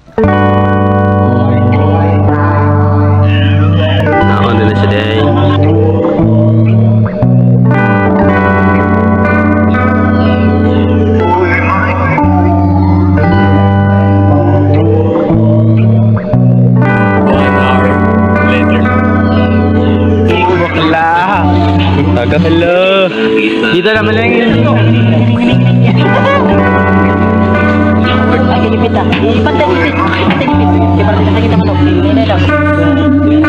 Naon din na siya day. Hello. Dito naman lang yun. Ay, kinipit ah. Ipat na ipit. Ipat na ipit. Ipat na kita manok. Hindi na lang.